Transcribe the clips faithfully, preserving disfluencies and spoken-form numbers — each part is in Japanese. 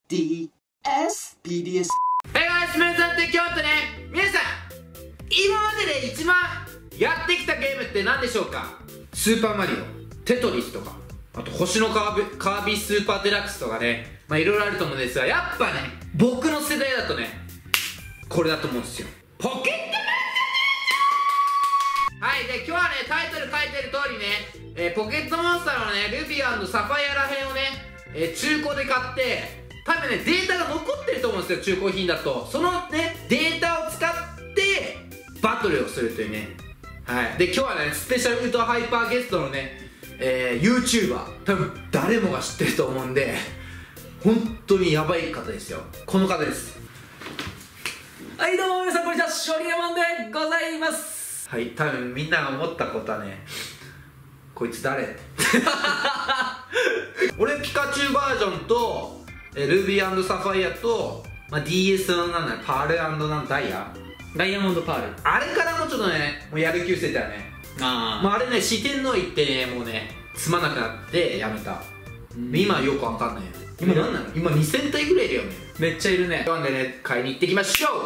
ディーエス ピーディーエス。 はいガイス、メンさんって今日ってね、皆さん今までで一番やってきたゲームって何でしょうか？スーパーマリオ、テトリスとか、あと星のカービカービィスーパーデラックスとかね、まあいろいろあると思うんですが、やっぱね僕の世代だとねこれだと思うんですよ。ポケットモンスター。はい、で今日はねタイトル書いてる通りね、えー、ポケットモンスターのねルビー&サファイアらへんをね、えー、中古で買って、多分ねデータが残ってると思うんですよ、中古品だと。そのねデータを使ってバトルをするというね。はい、で今日はねスペシャルウルトラハイパーゲストのね、えー、YouTuber 多分誰もが知ってると思うんで、本当にヤバい方ですよ。この方です。 はいどうも皆さんこんにちは、ショリアマンでございます。 はい、多分みんなが思ったことはね、こいつ誰俺ピカチュウバージョンとえルビー&サファイアと、まあ、ディーエス のなんだパール&なんダイヤダイヤモンドパール、 あれからもちょっとねもうやる気失せたよね。 あまあ、あれね四天王行ってねもうねつまなくなってやめた。今はよくわかんないよ。今何なの？今にせん体ぐらいいるよね。 めっちゃいるね。 なんでね買いに行ってきましょう。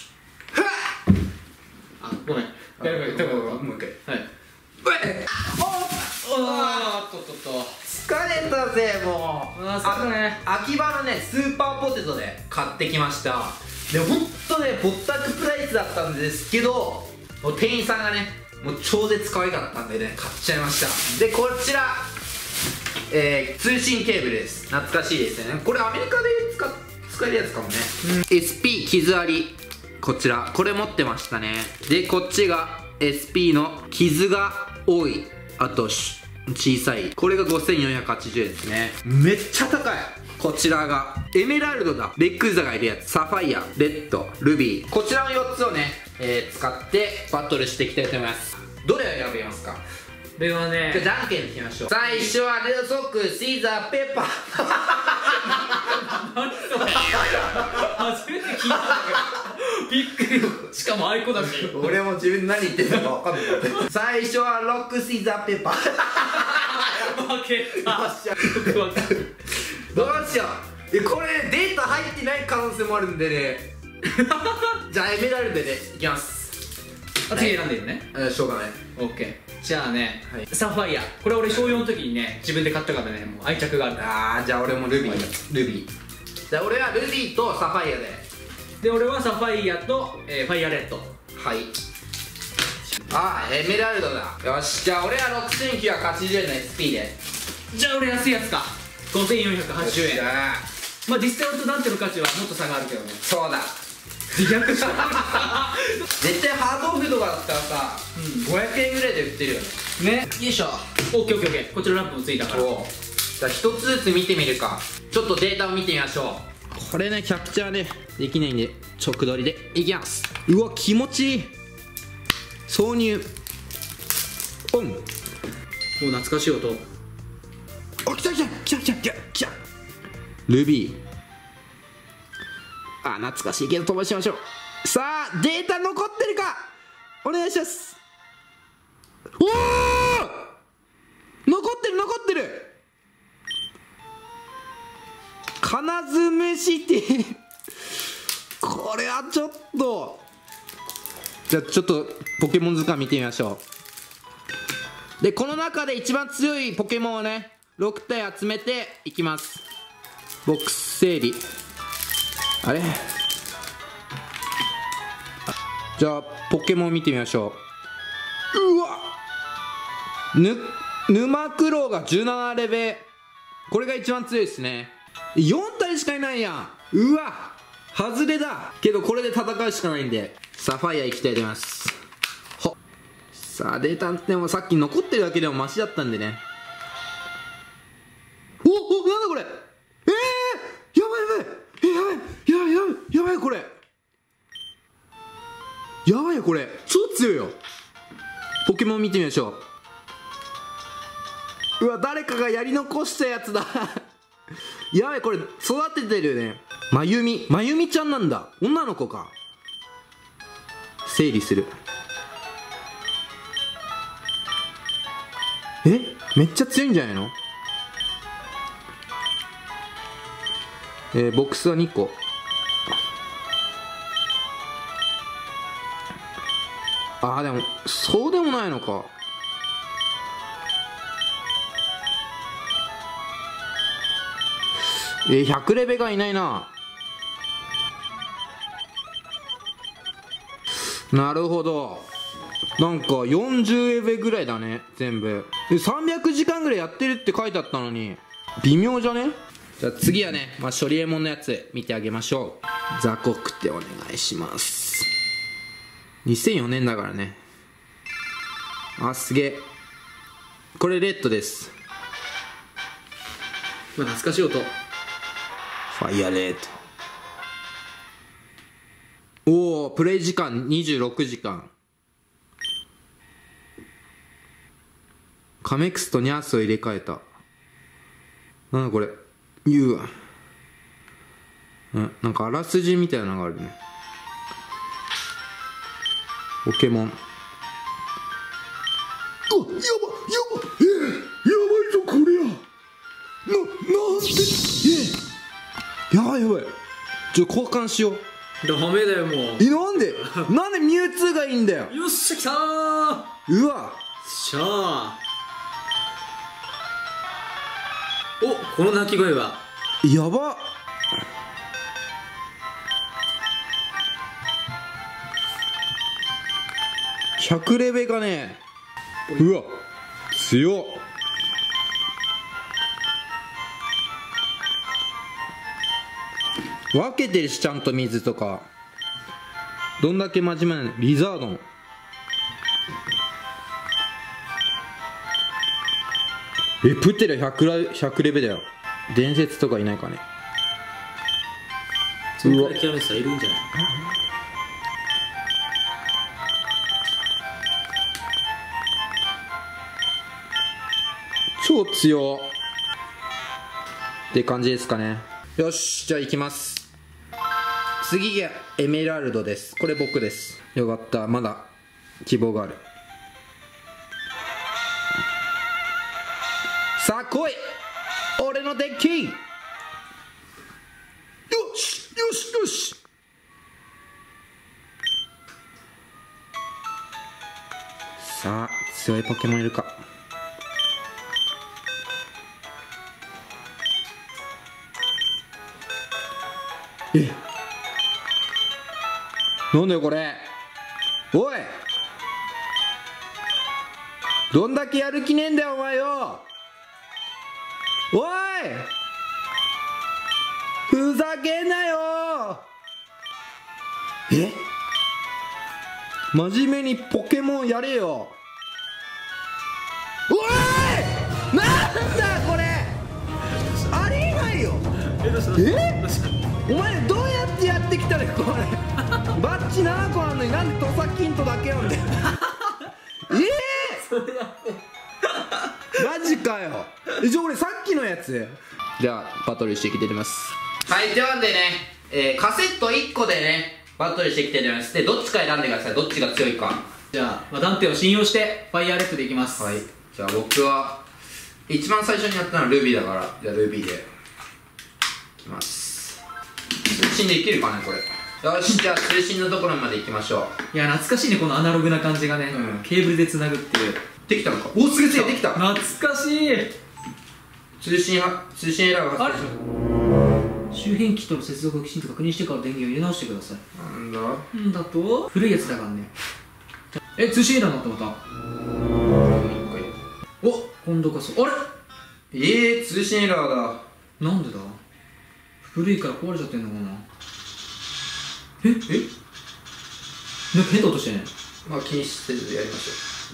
あ、ごめん、 ごめんごめんもう一回。 はい。 おっあーっとっとっと疲れたぜもう。 あーそうだね。 秋葉のねスーパーポテトで買ってきました。でほんとねぼったくプライスだったんですけど、もう店員さんがねもう超絶可愛かったんでね買っちゃいました。でこちらえー、通信ケーブルです。懐かしいですよね。これアメリカで使っ使えるやつかもね、うん、エスピー 傷あり、こちらこれ持ってましたね。でこっちが エスピー の傷が多い、あと小さい、これがごせんよんひゃくはちじゅうえんですね。めっちゃ高い。こちらがエメラルドだ、レックザがいるやつ、サファイア、レッド、ルビー、こちらのよっつをね、えー、使ってバトルしていきたいと思います。どれを選びますか？ これはね、 じゃあじゃんけんでいきましょう。最初はレッドソックスシーザーペッパー何それ初めて聞いたんだけどびっくり。しかもあいこだし俺も自分何言ってるのか分かんない最初はロックシーザーペッパー負けた。 よっしゃ僕分かる。 どうしよう。えこれデータ入ってない可能性もあるんでねじゃあエメラルドでいきます。 あ、次選んでるね。 えしょうがない。 オッケー。じゃあね、 はい、 サファイア、これ俺小よんの時にね自分で買ったからね、もう愛着がある。 ああじゃあ俺もルビールビーじゃあ俺はルビーとサファイアで。 で俺はサファイアと、えー、ファイアレッド。 はい。あーエメラルドだ。よし、じゃあ俺はろくせんきゅうひゃくはちじゅうえんの エスピー で。 じゃあ俺安いやつか、ごせんよんひゃくはちじゅうえん。 よっしゃまあ実際とダンテの価値はもっと差があるけどね。 そうだ自虐した絶対ハードオフとかだったらさ、うん、ごひゃくえんぐらいで売ってるよね。 ね、 よいしょ。 オッケーオッケーオッケー。こちらランプもついたから。 じゃあ一つずつ見てみるか。ちょっとデータを見てみましょう。これねキャプチャーねできないんで直撮りでいきます。うわ気持ちいい。挿入オン。 もう懐かしい音。 あ来た来た来た来た来た来た。ルビー、あ懐かしいけど飛ばしましょう。さあデータ残ってるかお願いします。おお残ってる残ってる。カナズムシティこれはちょっと、じゃあちょっとポケモン図鑑見てみましょう。でこの中で一番強いポケモンをねろく体集めていきます。ボックス整理、あれじゃあポケモン見てみましょう。うわぬ沼クロウがじゅうななレベル、これが一番強いですね。よん体しかいないやん。うわ外れだけどこれで戦うしかないんでサファイアいきたいと思います。ほっさあデータってもさっき残ってるだけでもマシだったんでね。おおなんだこれ、えー、やばいやばい、えやばいやばいやばいやばいこれやばいよ、これ超強いよ。ポケモン見てみましょう。うわ誰かがやり残したやつだやばいこれ育ててるよね。まゆみまゆみちゃんなんだ、女の子か。整理する。えめっちゃ強いんじゃないの。 えー、ボックスはにこ。ああでもそうでもないのか。えー、ひゃくレベがいないな。なるほど。なんかよんじゅうレベぐらいだね全部。でさんびゃくじかんぐらいやってるって書いてあったのに微妙じゃね。じゃあ次はね、まあ、処理エモンのやつ見てあげましょう。雑魚くてお願いします。にせんよねんだからね。あ、すげえ。これレッドです。 まあ懐かしい音。 ファイヤーレッド。おお、プレイ時間にじゅうろくじかん。カメックスとニャースを入れ替えた。なんだこれ。うわ。うん、なんかあらすじみたいなのがあるね。ポケモン。 お、やば、やば、えー、やばいぞこりゃ。な、なんで、 えやばいやばい。ちょっと交換しよう。 ダメだよもう。 え、なんでなんでミュウツーがいいんだよ。 よっしゃ来たー。 うわしゃあ。お、この鳴き声はやばっ。ひゃくレベがね、うわ強っ。分けてるしちゃんと水とか。どんだけ真面目なの。リザードン。え、プテラひゃくレひゃくレベだよ。伝説とかいないかね。 そんなに極めてたらいるんじゃない。 超強って感じですかね。よし、じゃあ行きます。次がエメラルドです。これ僕です。よかった、まだ希望がある。さあ来い、俺のデッキ。よしよしよし。さあ強いポケモンいるか。え、なんだよこれ。おい、どんだけやる気ねえんだよお前よ。おい、ふざけんなよ。え、真面目にポケモンやれよ。おい、なんだこれ、ありえないよ。え、お前どうやってやってきたのよこれ。バッチななこあんのになんでトサキントだけなんだよ。えー、マジかよ。え、じゃあ俺さっきのやつ。じゃあバトルしてきてます。はい、というわけでね、えー、カセットいっこでねバトルしてきてます。でどっちか選んでください。どっちが強いか。 じゃあ、まあ、ダンテを信用してファイヤーレッドでいきます。 はい、じゃあ僕は一番最初にやったのはルビーだから、じゃあルビーでいきます。通信できるかねこれ。よし、じゃあ通信のところまで行きましょう。 いや懐かしいね、このアナログな感じがね、 うん、 ケーブルでつなぐっていう。 できたのか。おお、すげえ強い、できた。 懐かしい。 通信は通信エラーが発生しました。周辺機との接続をきちんと確認してから電源を入れ直してください。 なんだなんだと古いやつだからね。え、通信エラーになったまた。お、今度こそ。あれ、 ええー、通信エラーだ。 なんでだ。古いから壊れちゃってんのかな。ええ、なんか変な音してね。 まあ気にせずやりましょ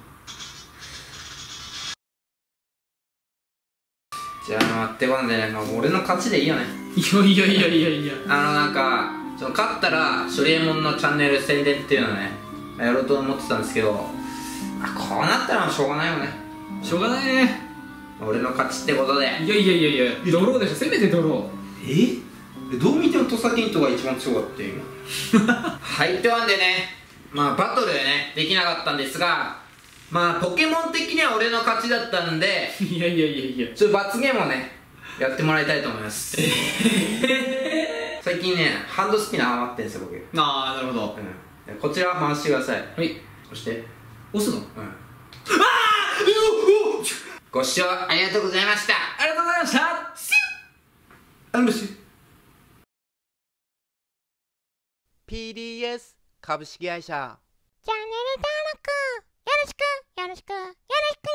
う。じゃあ待ってこんでね、まあ、俺の勝ちでいいよね。 いやいやいやいやいや、 あのなんかその勝ったら処理エモンのチャンネル宣伝っていうのをねやろうと思ってたんですけど、あ、こうなったらしょうがないよね。 しょうがないね。 俺の勝ちってことで。 いやいやいやいや、ドローでしょ、せめてドロー。え、どう見てもトサキントが一番強かったよ今。はい、というわけでね、まあバトルでねできなかったんですが、まあポケモン的には俺の勝ちだったんで、 いやいやいやいや、 ちょっと罰ゲームをねやってもらいたいと思います。 近ねハンドスピナー余ってんですよ僕。うん。 ああなるほど。 でこちら回してください。 はい。 そして押すの？ うん。ご視聴ありがとうございました。 ありがとうございました。 あのしピーディーエス 株式会社チャンネル登録よろしくよろしくよろしく